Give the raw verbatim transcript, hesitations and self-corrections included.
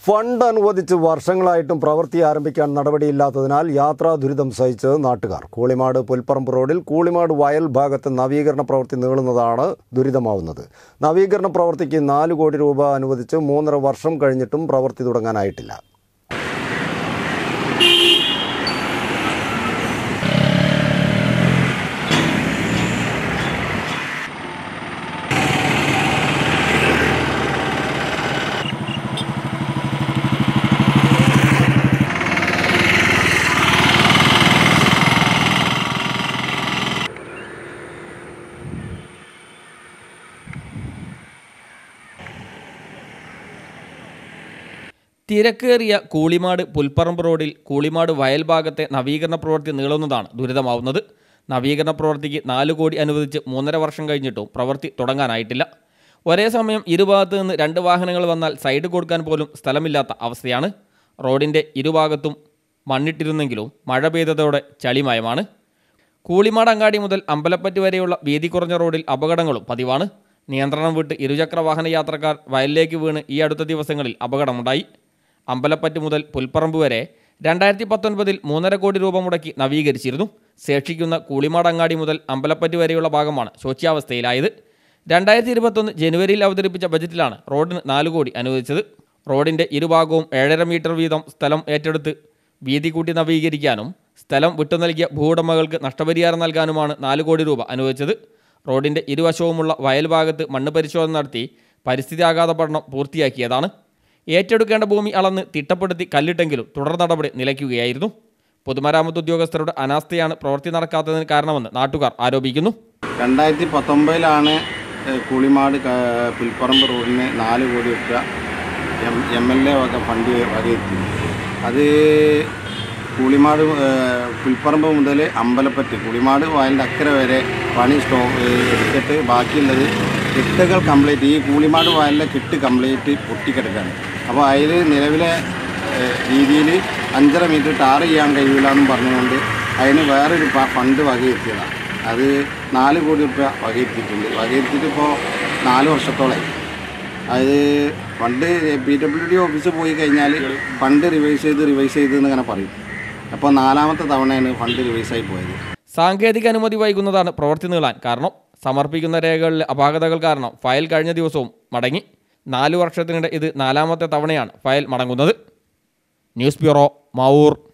Fund അനുവദിച്ച് വർഷങ്ങളായിട്ടും പ്രവൃത്തി ആരംഭിക്കാൻ നടപടിയില്ലാത്തതിനാൽ യാത്രാ ദുരിതം സഹിച്ച് നാട്ടുകാർ. കൂളിമാട് പുൽപ്പറമ്പ് റോഡിൽ കൂളിമാട് വയൽ ഭാഗത്ത് നവീകരണ പ്രവൃത്തി നീളുന്നതാണ് ദുരിതമാവുന്നത്. നവീകരണ പ്രവൃത്തിക്ക് നാല് കോടി രൂപ അനുവദിച്ച് മൂന്നര വർഷം കഴിഞ്ഞിട്ടും പ്രവൃത്തി തുടങ്ങാനായിട്ടില്ല. തിരക്കേറിയ കൂളിമാട് പുൽപ്പറമ്പ് റോഡിൽ കൂളിമാട് വയൽ ഭാഗത്തെ നവീകരണ പ്രവൃത്തി നീളുന്നതാണ് ദുരിതമാവുന്നത്. നവീകരണ പ്രവൃത്തിക്ക് നാല് കോടി അനുവദിച്ച് മൂന്നര വർഷം കഴിഞ്ഞിട്ടും പ്രവൃത്തി തുടങ്ങാനായിട്ടില്ല. ഒരേ സമയം ഇരുഭാഗത്ത് നിന്ന് രണ്ട് വാഹനങ്ങൾ വന്നാൽ സൈഡ് കൊടുക്കാൻ പോലും സ്ഥലമില്ലാത്ത അവസ്ഥയാണ്. റോഡിൻ്റെ ഇരുഭാഗത്തും മണ്ണിട്ടിരുന്നെങ്കിലും മഴ പെയ്തതോടെ ചളിമയമാണ്. കൂളിമാട് അങ്ങാടി മുതൽ അമ്പലപ്പറ്റ് വരെയുള്ള വീതി കുറഞ്ഞ റോഡിൽ അപകടങ്ങളും പതിവാണ്. നിയന്ത്രണം വിട്ട് ഇരുചക്ര വാഹന യാത്രക്കാർ വയലിലേക്ക് വീണ് ഈ അടുത്ത ദിവസങ്ങളിൽ അപകടമുണ്ടായി. അമ്പലപ്പറ്റ് മുതൽ പുൽപ്പറമ്പ് വരെ രണ്ടായിരത്തി പത്തൊൻപതിൽ മൂന്നര കോടി രൂപ മുടക്കി നവീകരിച്ചിരുന്നു. ശേഷിക്കുന്ന കൂളിമാട് അങ്ങാടി മുതൽ അമ്പലപ്പറ്റ് വരെയുള്ള ഭാഗമാണ് ശോച്യാവസ്ഥയിലായത്. രണ്ടായിരത്തി ഇരുപത്തൊന്ന് ജനുവരിയിൽ അവതരിപ്പിച്ച ബജറ്റിലാണ് റോഡിന് നാല് കോടി അനുവദിച്ചത്. റോഡിൻ്റെ ഇരുഭാഗവും ഏഴര മീറ്റർ വീതം സ്ഥലം ഏറ്റെടുത്ത് വീതി കൂട്ടി നവീകരിക്കാനും സ്ഥലം വിട്ടു നൽകിയ ഭൂവുടമകൾക്ക് നഷ്ടപരിഹാരം നൽകാനുമാണ് നാല് കോടി രൂപ അനുവദിച്ചത്. റോഡിൻ്റെ ഇരുവശവുമുള്ള വയൽ ഭാഗത്ത് മണ്ണ് പരിശോധന നടത്തി പരിസ്ഥിതി ആഘാത പഠനം പൂർത്തിയാക്കിയതാണ്. ഏറ്റെടുക്കേണ്ട ഭൂമി അളന്ന് തിട്ടപ്പെടുത്തി കല്ലിട്ടെങ്കിലും തുടർ നടപടി നിലയ്ക്കുകയായിരുന്നു. പൊതുമരാമത്ത് ഉദ്യോഗസ്ഥരുടെ അനാസ്ഥയാണ് പ്രവൃത്തി നടക്കാത്തതിന് കാരണമെന്ന് നാട്ടുകാർ ആരോപിക്കുന്നു. രണ്ടായിരത്തി പത്തൊമ്പതിലാണ് കൂളിമാട് പുൽപ്പറമ്പ് റോഡിന് നാല് കോടി രൂപ എം എം എൽ എ വക ഫണ്ട് വകയെത്തി. അത് കൂളിമാട് പുൽപ്പറമ്പ് മുതൽ അമ്പലപ്പറ്റ് കൂളിമാട് വയലിൻ്റെ അക്കരെ വരെ പണി സ്റ്റോ എടുത്തിട്ട് ബാക്കിയുള്ളത് കെട്ടുകൾ കംപ്ലീറ്റ് ഈ കൂളിമാട് വയലിലെ കെട്ട് കംപ്ലീറ്റ് പൊട്ടിക്കിടക്കാണ്. അപ്പോൾ അതിൽ നിലവിലെ രീതിയിൽ അഞ്ചര മീറ്റർ ടാർ ചെയ്യാൻ കഴിയില്ല എന്നും പറഞ്ഞുകൊണ്ട് അതിന് വേറൊരു ഫണ്ട് വകയെത്തിയതാണ്. അത് നാല് കോടി രൂപ വകയെത്തിയിട്ടുണ്ട്. വകയെത്തിയിട്ട് ഇപ്പോൾ നാല് വർഷത്തോളമായി. അത് ഫണ്ട് പി ഡബ്ല്യു ഡി ഓഫീസിൽ പോയി കഴിഞ്ഞാൽ ഫണ്ട് റിവൈസ് ചെയ്ത് റിവൈസ് ചെയ്ത് എന്നിങ്ങനെ പറയും. അപ്പോൾ നാലാമത്തെ തവണയാണ് ഫണ്ട് റിവൈസായി പോയത്. സാങ്കേതിക അനുമതി വൈകുന്നതാണ് പ്രവൃത്തി നീളാൻ കാരണം. സമർപ്പിക്കുന്ന രേഖകളിലെ അപാകതകൾ കാരണം ഫയൽ കഴിഞ്ഞ ദിവസവും മടങ്ങി. നാലു വർഷത്തിനിടെ ഇത് നാലാമത്തെ തവണയാണ് ഫയൽ മടങ്ങുന്നത്. News bureau, Mavoor.